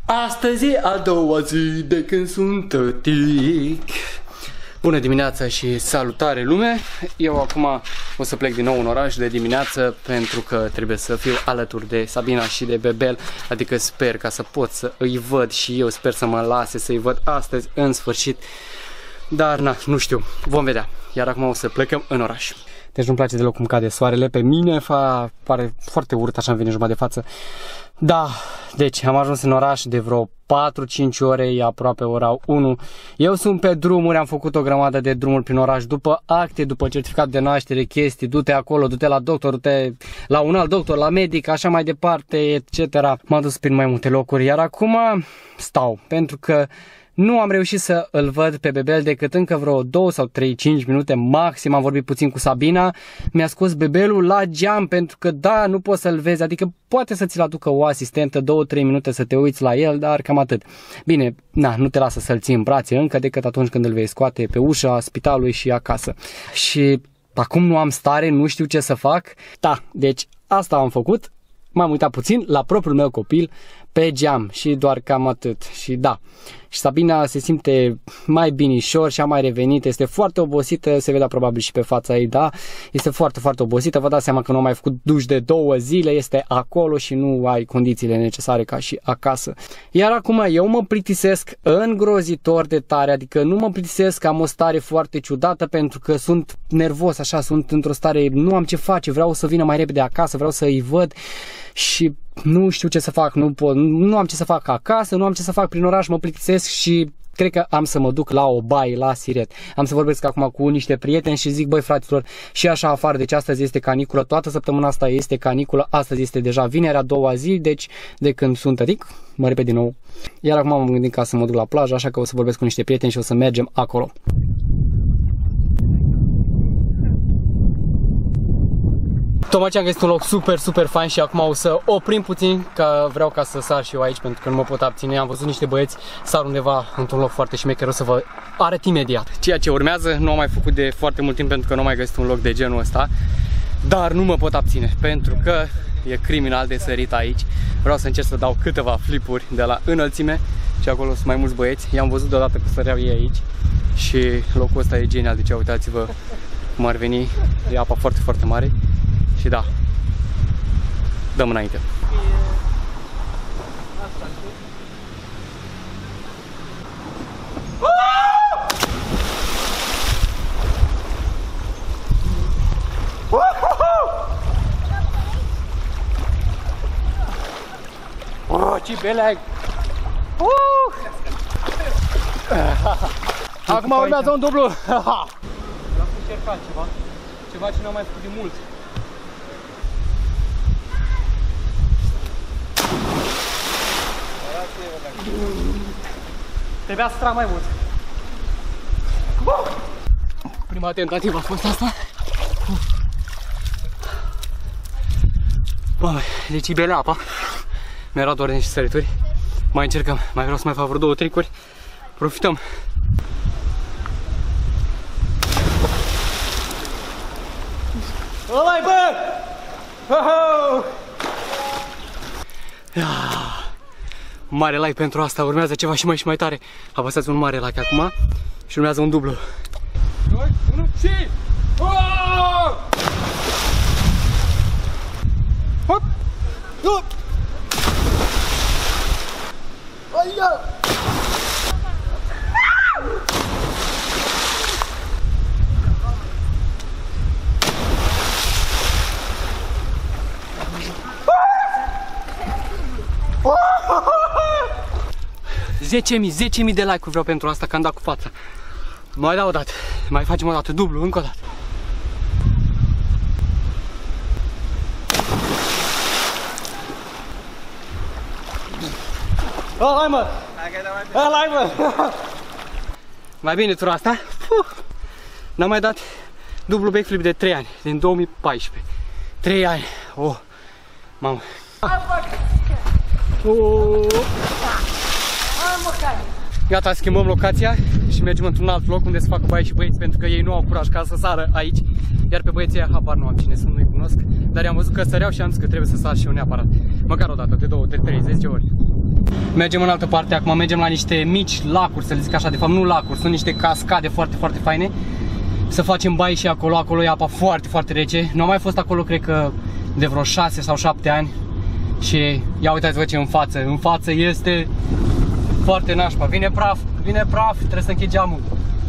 Astăzi e a doua zi de când sunt tătic. Bună dimineața și salutare lume. Eu acum o să plec din nou în oraș de dimineață pentru că trebuie să fiu alături de Sabina și de Bebel. Adică sper ca să pot să îi văd și eu sper să mă lase să îi văd astăzi în sfârșit. Dar na, nu știu, vom vedea. Iar acum o să plecăm în oraș. Deci nu-mi place deloc cum cade soarele pe mine, pare foarte urât așa îmi vine jumătate de față. Da, deci am ajuns în oraș de vreo 4-5 ore, e aproape ora 1. Eu sunt pe drumuri, am făcut o grămadă de drumuri prin oraș, după acte, după certificat de naștere, chestii, du-te acolo, du-te la doctor, du-te la un alt doctor, la medic, așa mai departe, etc. M-am dus prin mai multe locuri, iar acum stau, pentru că nu am reușit să îl văd pe Bebel decât încă vreo 2 sau 3-5 minute maxim. Am vorbit puțin cu Sabina. Mi-a scos Bebelul la geam pentru că da, nu poți să-l vezi. Adică poate să ți-l aducă o asistentă 2-3 minute să te uiți la el, dar cam atât. Bine, na, nu te lasă să-l ții în brațe încă decât atunci când îl vei scoate pe ușa spitalului și acasă. Și acum nu am stare, nu știu ce să fac. Da, deci asta am făcut. M-am uitat puțin la propriul meu copil pe geam și doar cam atât. Și da, și Sabina se simte mai binișor și a mai revenit, este foarte obosită, se vedea probabil și pe fața ei, da, este foarte, foarte obosită, vă dați seama că nu a mai făcut duș de 2 zile, este acolo și nu ai condițiile necesare ca și acasă. Iar acum eu mă plictisesc îngrozitor de tare, adică nu mă plictisesc, am o stare foarte ciudată pentru că sunt nervos, așa, sunt într-o stare, nu am ce face, vreau să vină mai repede acasă, vreau să îi văd și nu știu ce să fac, nu am ce să fac acasă, nu am ce să fac prin oraș, mă plictisesc și cred că am să mă duc la o baie, la Siret. Am să vorbesc acum cu niște prieteni și zic, băi fraților, și așa afară, deci astăzi este caniculă, toată săptămâna asta este caniculă, astăzi este deja vinerea, 2-a zi, deci de când sunt tătic, mă repet din nou. Iar acum m-am gândit ca să mă duc la plajă, așa că o să vorbesc cu niște prieteni și o să mergem acolo. Tocmai ce am găsit un loc super, super fain și acum o să oprim puțin, că vreau ca să sar și eu aici pentru că nu mă pot abține. Am văzut niște băieți sar undeva într-un loc foarte șmecher, o să vă arăt imediat. Ceea ce urmează nu am mai făcut de foarte mult timp pentru că nu am mai găsit un loc de genul ăsta, dar nu mă pot abține pentru că e criminal de sărit aici. Vreau să încerc să dau câteva flipuri de la înălțime și acolo sunt mai mulți băieți. I-am văzut deodată că săreau ei aici și locul ăsta e genial, deci uitați-vă cum ar veni, e apa foarte, foarte mare. Și da, dăm înainte. Oh, ce beleg! Acum urmează un dublu! Vreau să încercăm ceva ce n-am mai făcut de mult. Trebuia să trag mai mult. Prima tentativă a fost asta. Bă, deci e bine apa. Mi-era doar niște sărituri. Mai încercăm, mai vreau să mai fac vreo 2 tricuri. Profităm. Ăla-i, bă! Mare like pentru asta, urmează ceva și mai tare. Apăsați un mare like acum și urmează un dublu. 2, 1 și... Hop! Hop! Aia! 10.000 de like-uri vreau pentru asta, că am dat cu fața. Mai dau o dată, mai facem o dată, dublu, încă o dată. Hai mă! Hai mă! Mai bine tura asta. N-am mai dat dublu backflip de 3 ani, din 2014. 3 ani. Oh, mamă. Gata, schimbăm locația și mergem într-un alt loc unde să facă baie și băieți, pentru că ei nu au curaj ca să sară aici. Iar pe băieții aia habar nu am cine sunt, nu-i cunosc. Dar i-am văzut că săreau și am zis că trebuie să sar și eu neapărat. Măcar o dată, de 2, de 3, 10 ori. Mergem în altă parte, acum mergem la niște mici lacuri, să le zic așa, de fapt nu lacuri, sunt niște cascade foarte, foarte faine. Să facem baie și acolo, acolo e apa foarte, foarte rece. Nu am mai fost acolo, cred că de vreo 6 sau 7 ani. Și ia uitați-vă ce în față este foarte nașpa. Vine praf, trebuie să închid geamul.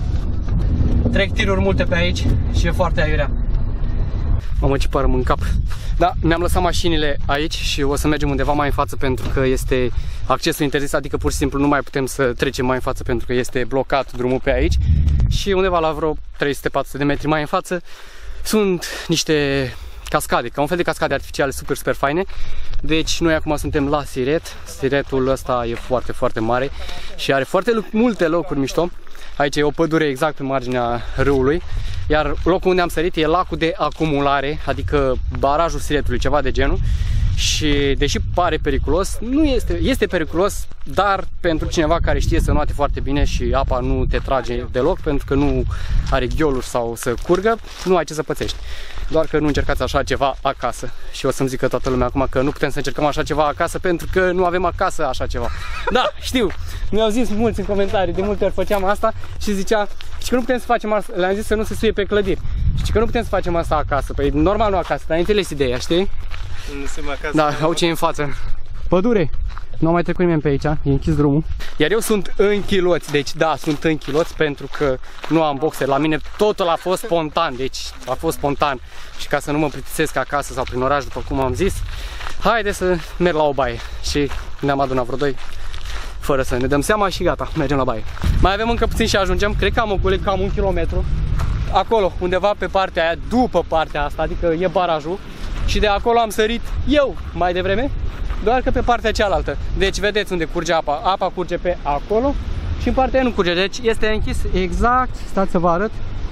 Trec tiruri multe pe aici și e foarte aiurea. Mamă, ce pară în cap. Da, mi-am lăsat mașinile aici și o să mergem undeva mai în față pentru că este accesul interzis, adică pur și simplu nu mai putem să trecem mai în față pentru că este blocat drumul pe aici. Și undeva la vreo 300-400 de metri mai în față sunt niște cascade, ca un fel de cascade artificiale super, super faine. Deci noi acum suntem la Siret. Siretul ăsta e foarte, foarte mare și are foarte multe locuri mișto. Aici e o pădure exact pe marginea râului. Iar locul unde am sărit e lacul de acumulare, adică barajul Siretului, ceva de genul. Și deși pare periculos, nu este periculos, dar pentru cineva care știe să înoate foarte bine și apa nu te trage deloc, pentru că nu are ghioluri sau să curgă, nu ai ce să pățești. Doar că nu încercați așa ceva acasă. Și o să-mi zică toată lumea acum că nu putem să încercăm așa ceva acasă pentru că nu avem acasă așa ceva. Da, știu, mi-au zis mulți în comentarii, de multe ori făceam asta și zicea că nu putem să facem asta, le-am zis să nu se suie pe clădiri. Și că nu putem să facem asta acasă, păi normal nu acasă, dar ai înțeles ideea, știi? Da, au ce e în față. Pădure. Nu am mai trecut nimeni pe aici, e închis drumul. Iar eu sunt în chiloți, deci da, sunt în chiloți pentru că nu am boxer. La mine totul a fost spontan, deci a fost spontan. Și ca să nu mă plictisesc acasă sau prin oraș, după cum am zis, haide să merg la o baie. Și ne-am adunat vreo 2, fără să ne dăm seama și gata, mergem la baie. Mai avem încă puțin și ajungem, cred că am ocolit cam 1 kilometru. Acolo, undeva pe partea aia, după partea asta, adică e barajul. Și de acolo am sărit eu mai devreme, doar că pe partea cealaltă. Deci vedeți unde curge apa. Apa curge pe acolo și în partea aia nu curge. Deci este închis exact, stați să vă arăt,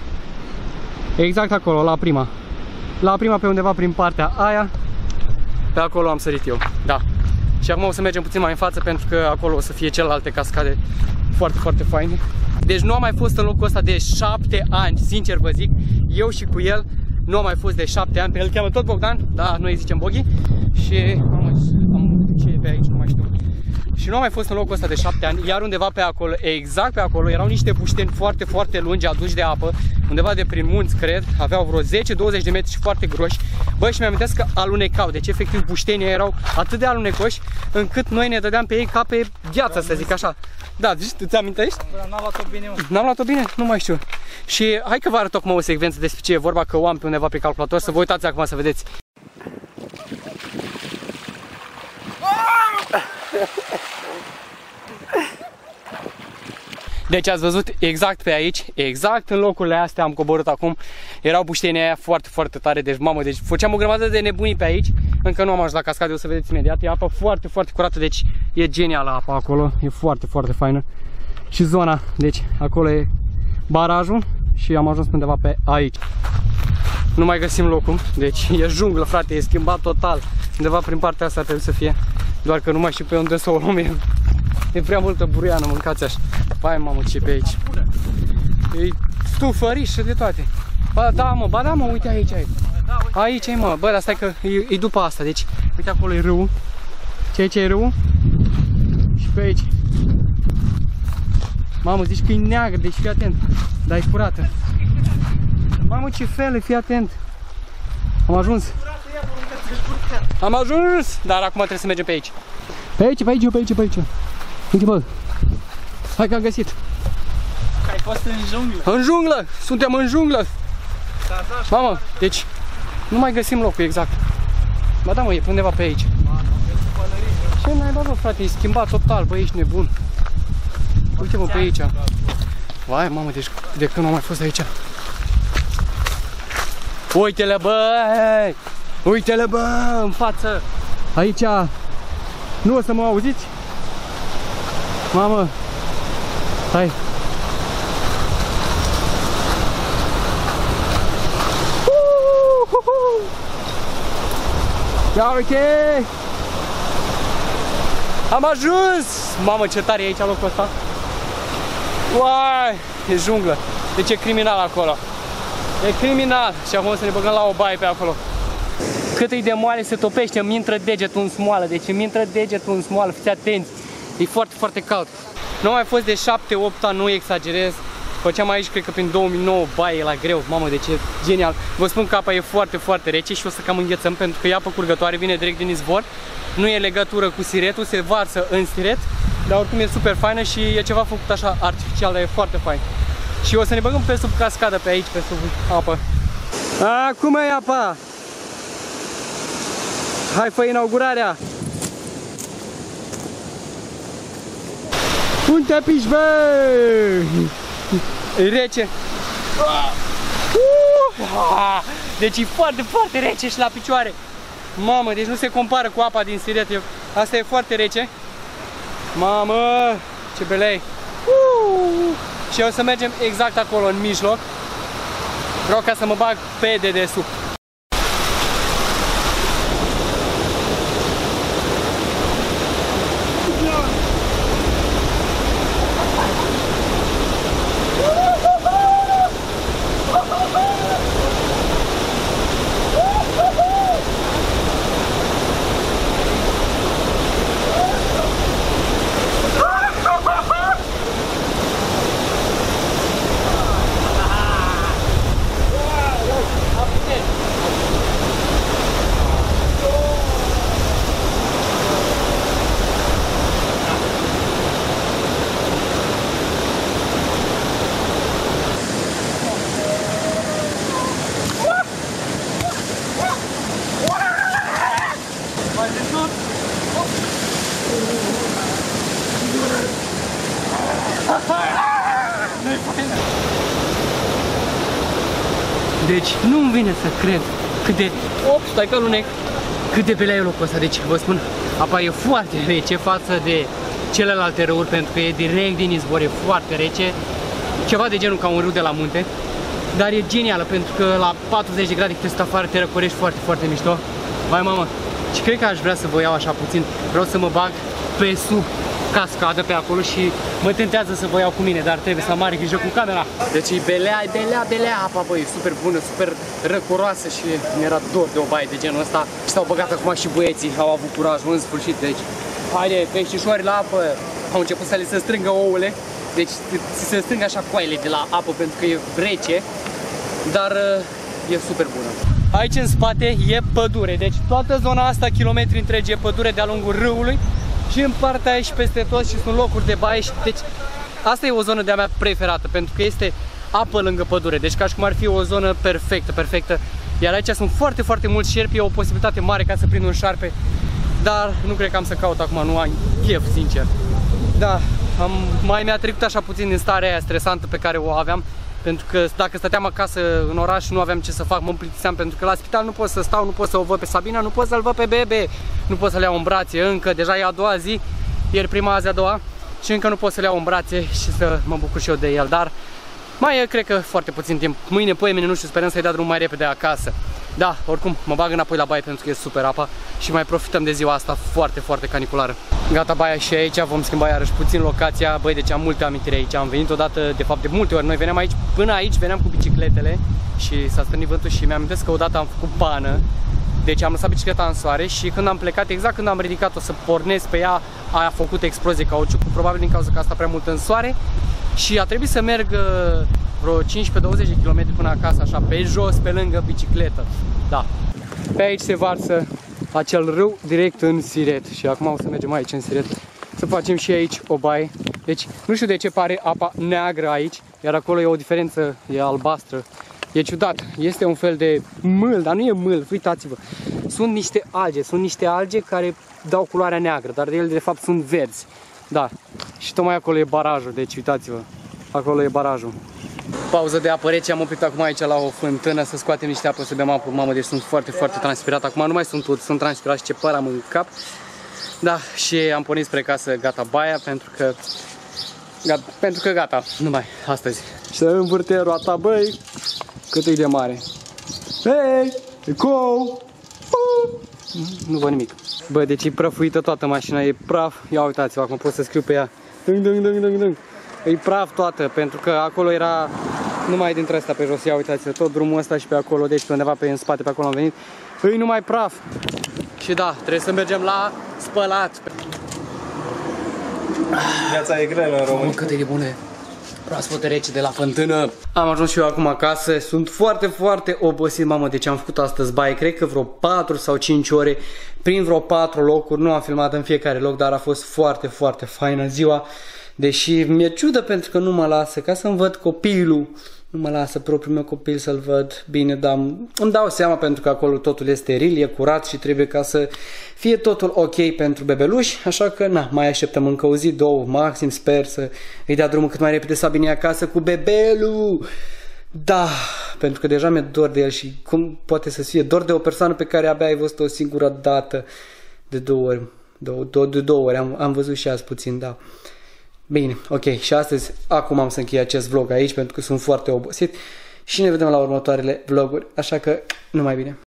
exact acolo, la prima. La prima pe undeva prin partea aia, pe acolo am sărit eu. Da. Și acum o să mergem puțin mai în față pentru că acolo o să fie celelalte cascade foarte, foarte faine. Deci nu am mai fost în locul ăsta de 7 ani, sincer vă zic, eu și cu el. Nu am mai fost de 7 ani, pe el cheamă tot Bogdan, da, noi îi zicem Boghi. Și ce e pe aici, nu mai știu. Și nu am mai fost în locul ăsta de 7 ani, iar undeva pe acolo, exact pe acolo, erau niște bușteni foarte, foarte lungi, aduși de apă, undeva de prin munți, cred, aveau vreo 10-20 de metri și foarte groși. Băi, și mi-am amintesc că alunecau, deci efectiv buștenii erau atât de alunecoși, încât noi ne dădeam pe ei ca pe gheață, să zic așa. Da, zici, îți amintești? N-am luat-o bine, mă. N-am luat-o bine? Nu mai știu. Și hai că vă arăt acum o secvență despre ce e vorba, că o am pe undeva pe calculator, să vă uitați acum să vedeți. Deci ați văzut exact pe aici, exact în locurile astea am coborât acum. Erau buștenii aia foarte, foarte tare, deci mamă, deci făceam o grămadă de nebunii pe aici. Încă nu am ajuns la cascade, o să vedeți imediat. E apă foarte, foarte curată, deci e genială apa acolo, e foarte, foarte faină. Și zona, deci acolo e barajul și am ajuns undeva pe aici. Nu mai găsim locul, deci e junglă, frate, e schimbat total. Undeva prin partea asta trebuie să fie, doar că nu mai știu pe unde să o luăm. E prea multă buruiană, mâncați așa. Vai, mamă, ce pe aici. E stufăriș și de toate. Ba da, mă, uite aici. Aici e, mă. Bă, dar stai că e după asta. Deci, uite acolo e râul. Ce aici e râul. Și pe aici. Mamă, zici că e neagră, deci fii atent. Dar e curată. Mamă, ce fel, fii atent. Am ajuns. Am ajuns! Dar acum trebuie să mergem pe aici. Pe aici. Uite, bă. Hai că am găsit. Ai fost în junglă. În junglă! Suntem în junglă! Mamă, deci nu mai găsim locul exact. Ba da, mă, e undeva pe aici. Ce naiba, bă, frate, e schimbat total, bă, ești nebun. Uite, mă, pe aici. Vai, mamă, deci de când nu am mai fost aici. Uite-le, bă! Uite-le, bă, în față! Aici. Nu o să mă auziți? Mamă! Hai! Ia uite! Am ajuns! Mamă, ce tare e aici locul ăsta! Uai! E junglă! Deci e criminal acolo! E criminal! Și acum o să ne băgăm la o baie pe acolo! Cât e de moale se topește, îmi intră degetul în smoală, deci îmi intră degetul în smoală, fiți atenți! E foarte, foarte cald. Nu am mai fost de 7-8 ani, nu exagerez. Făceam aici, cred că prin 2009, baie la greu. Mamă, de ce genial. Vă spun că apa e foarte, foarte rece și o să cam înghețăm pentru că e apă curgătoare, vine direct din izvor. Nu e legătură cu siretul, se varsă în siret. Dar oricum e super faină și e ceva făcut așa artificial, dar e foarte fain. Și o să ne băgăm pe sub cascadă pe aici, pe sub apă. Acum e apa! Hai, fă inaugurarea! Unde te piși, bă? E rece! Deci e foarte, foarte rece și la picioare! Mamă, deci nu se compară cu apa din siret. Asta e foarte rece. Mamă, ce belei! Și o să mergem exact acolo, în mijloc. Vreau ca să mă bag pe dedesubt. Deci nu-mi vine să cred cât de... stai că lunec! Cât de belea e locul ăsta, deci vă spun, apa e foarte rece față de celelalte râuri pentru că e direct din izvor, e foarte rece. Ceva de genul ca un râu de la munte. Dar e genială pentru că la 40 de grade cât stă afară te răcorești foarte, foarte mișto. Vai mamă! Și cred că aș vrea să vă iau așa puțin, vreau să mă bag pe sub cascadă pe acolo și mă tentează să vă iau cu mine, dar trebuie să am mare grijă cu camera. Deci e belea apa, băi, e super bună, super răcoroasă și mi-era dor de o baie de genul ăsta. Și s-au băgat acum și băieții, au avut curajul în sfârșit, deci haide, peștișoare la apă, au început să le se strângă ouăle, deci se strângă așa coaile de la apă pentru că e rece, dar e super bună. Aici în spate e pădure, deci toată zona asta, kilometri întregi, e pădure de-a lungul râului. Și în partea aici peste tot și sunt locuri de baie și deci asta e o zonă de-a mea preferată pentru că este apă lângă pădure, deci ca și cum ar fi o zonă perfectă. Iar aici sunt foarte, foarte mulți șerpi, e o posibilitate mare ca să prind un șarpe, dar nu cred că am să caut acum, nu am chef, sincer. Da, mai mi-a trecut așa puțin din starea aia stresantă pe care o aveam, pentru că dacă stăteam acasă în oraș nu aveam ce să fac, mă plictiseam pentru că la spital nu pot să stau, nu pot să o văd pe Sabina, nu pot să-l văd pe bebe, nu pot să-l iau în brațe încă, deja e a doua zi, ieri prima, azi a doua și încă nu pot să-l iau în brațe și să mă bucur și eu de el, dar mai e, cred că, foarte puțin timp, mâine, poimine, nu știu, sperăm să-i dea drum mai repede acasă. Da, oricum, mă bag înapoi la baie pentru că e super apa și mai profităm de ziua asta foarte, foarte caniculară. Gata baia și aici, vom schimba iarăși puțin locația. Băi, deci am multe amintiri aici, am venit odată, de fapt de multe ori, noi veneam aici, până aici veneam cu bicicletele și s-a stârnit vântul și mi-amintesc că odată am făcut pană. Deci am lăsat bicicleta în soare și când am plecat, exact când am ridicat-o să pornesc pe ea, a făcut explozie cauciucul, probabil din cauza că a stat prea mult în soare și a trebuit să merg vreo 15-20 de km până acasă, așa, pe jos, pe lângă bicicletă. Da. Pe aici se varsă acel râu direct în siret și acum o să mergem aici în siret să facem și aici o baie. Deci nu știu de ce pare apa neagră aici, iar acolo e o diferență, e albastră. E ciudat, este un fel de mâl, dar nu e mâl, uitați-vă. Sunt niște alge care dau culoarea neagră, dar ele de fapt sunt verzi. Da, și tocmai acolo e barajul, deci uitați-vă, acolo e barajul. Pauză de apă rece, am oprit acum aici la o fântână să scoatem niște apă, să bem apă. Mamă, deci sunt foarte, foarte transpirat. Acum nu mai sunt ud, sunt transpirat și ce păr am în cap. Da, și am pornit spre casă, gata baia, pentru că gata, numai astăzi. Și să învârte roata, băi, cât e de mare. Hei, ecou! Nu văd nimic. Bă, deci e prăfuită toată mașina, e praf. Ia uitați-vă, acum pot să scriu pe ea. Dâng. E praf toată, pentru că acolo era numai dintre astea pe jos. Ia uitați-vă, tot drumul ăsta și pe acolo, deci pe undeva pe în spate, pe acolo am venit. E numai praf. Și da, trebuie să mergem la spălat. Viața e grea în România. Cât e de bune. Proaspătă rece de la fântână. Am ajuns și eu acum acasă. Sunt foarte, foarte obosit, mamă, de ce am făcut astăzi baie. Cred că vreo 4 sau 5 ore prin vreo 4 locuri. Nu am filmat în fiecare loc, dar a fost foarte, foarte faină ziua. Deși mi-e ciudă pentru că nu mă lasă ca să-mi văd copilul. Nu mă lasă propriul meu copil să-l văd bine, dar îmi dau seama pentru că acolo totul este steril, e curat și trebuie ca să fie totul ok pentru bebeluși, așa că na, mai așteptăm încă o zi, 2, maxim, sper să îi dea drumul cât mai repede Sabine acasă cu bebelul. Da, pentru că deja mi-e dor de el și cum poate să fie dor de o persoană pe care abia ai văzut o singură dată, de 2 ori, de două ori, am văzut și azi puțin, da. Bine, ok, și astăzi, acum am să închei acest vlog aici pentru că sunt foarte obosit și ne vedem la următoarele vloguri, așa că numai bine.